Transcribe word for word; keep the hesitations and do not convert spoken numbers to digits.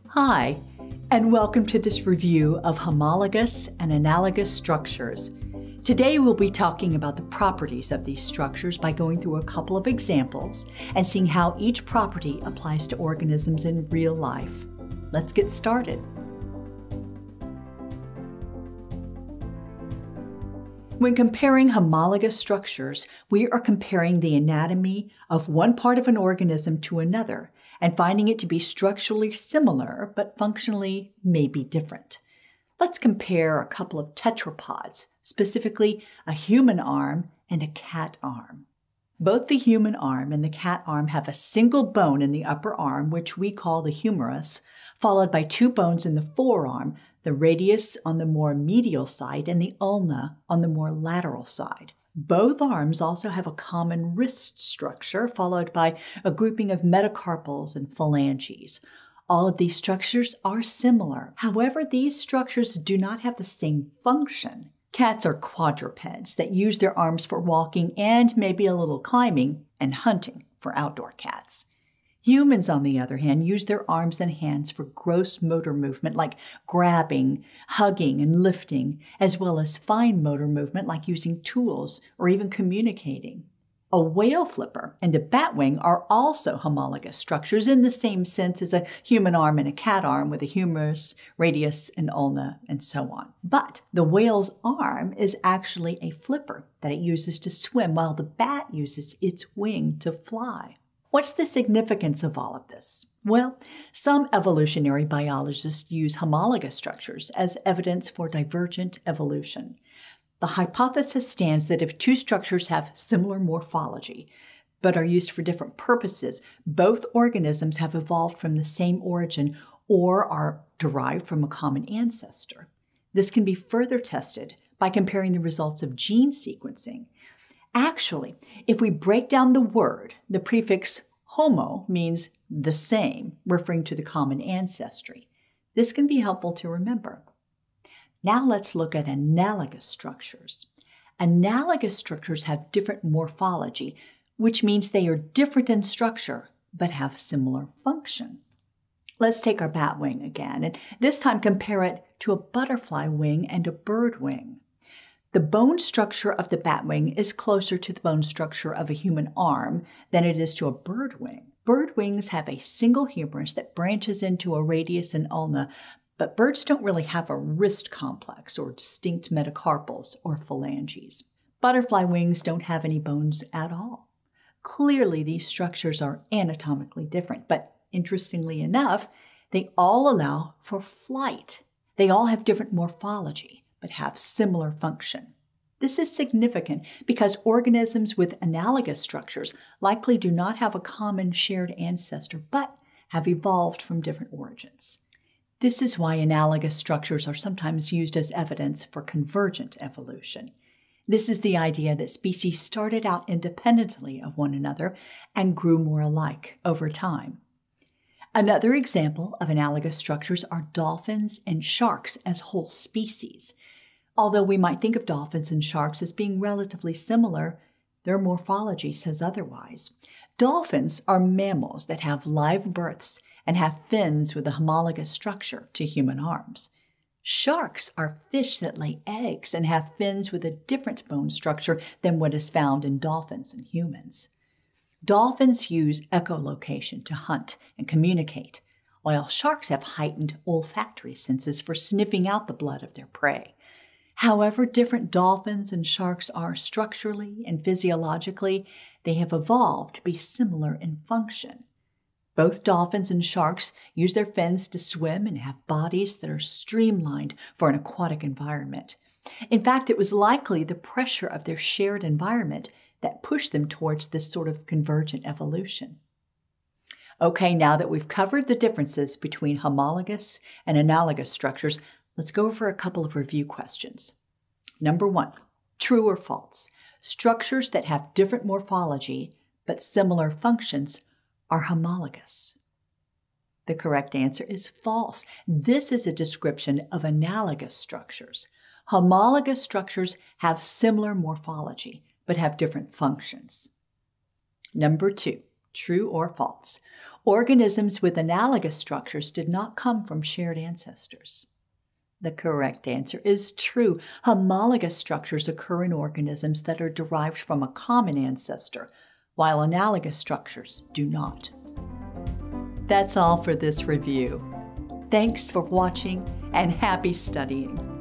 Hi, and welcome to this review of homologous and analogous structures. Today we'll be talking about the properties of these structures by going through a couple of examples and seeing how each property applies to organisms in real life. Let's get started. When comparing homologous structures, we are comparing the anatomy of one part of an organism to another and finding it to be structurally similar, but functionally may be different. Let's compare a couple of tetrapods, specifically a human arm and a cat arm. Both the human arm and the cat arm have a single bone in the upper arm, which we call the humerus, followed by two bones in the forearm, the radius on the more medial side and the ulna on the more lateral side. Both arms also have a common wrist structure, followed by a grouping of metacarpals and phalanges. All of these structures are similar. However, these structures do not have the same function. Cats are quadrupeds that use their arms for walking and maybe a little climbing and hunting for outdoor cats. Humans, on the other hand, use their arms and hands for gross motor movement like grabbing, hugging, and lifting, as well as fine motor movement like using tools or even communicating. A whale flipper and a bat wing are also homologous structures in the same sense as a human arm and a cat arm with a humerus, radius, and ulna, and so on. But the whale's arm is actually a flipper that it uses to swim, while the bat uses its wing to fly. What's the significance of all of this? Well, some evolutionary biologists use homologous structures as evidence for divergent evolution. The hypothesis stands that if two structures have similar morphology, but are used for different purposes, both organisms have evolved from the same origin or are derived from a common ancestor. This can be further tested by comparing the results of gene sequencing. Actually, if we break down the word, the prefix homo means the same, referring to the common ancestry. This can be helpful to remember. Now let's look at analogous structures. Analogous structures have different morphology, which means they are different in structure, but have similar function. Let's take our bat wing again, and this time compare it to a butterfly wing and a bird wing. The bone structure of the bat wing is closer to the bone structure of a human arm than it is to a bird wing. Bird wings have a single humerus that branches into a radius and ulna, but birds don't really have a wrist complex or distinct metacarpals or phalanges. Butterfly wings don't have any bones at all. Clearly, these structures are anatomically different, but interestingly enough, they all allow for flight. They all have different morphology, but have similar function. This is significant because organisms with analogous structures likely do not have a common shared ancestor, but have evolved from different origins. This is why analogous structures are sometimes used as evidence for convergent evolution. This is the idea that species started out independently of one another and grew more alike over time. Another example of analogous structures are dolphins and sharks as whole species. Although we might think of dolphins and sharks as being relatively similar, their morphology says otherwise. Dolphins are mammals that have live births and have fins with a homologous structure to human arms. Sharks are fish that lay eggs and have fins with a different bone structure than what is found in dolphins and humans. Dolphins use echolocation to hunt and communicate, while sharks have heightened olfactory senses for sniffing out the blood of their prey. However different dolphins and sharks are structurally and physiologically, they have evolved to be similar in function. Both dolphins and sharks use their fins to swim and have bodies that are streamlined for an aquatic environment. In fact, it was likely the pressure of their shared environment that pushed them towards this sort of convergent evolution. Okay, now that we've covered the differences between homologous and analogous structures, let's go over a couple of review questions. Number one, true or false? Structures that have different morphology but similar functions are homologous. The correct answer is false. This is a description of analogous structures. Homologous structures have similar morphology but have different functions. Number two, true or false? Organisms with analogous structures did not come from shared ancestors. The correct answer is true. Homologous structures occur in organisms that are derived from a common ancestor, while analogous structures do not. That's all for this review. Thanks for watching and happy studying.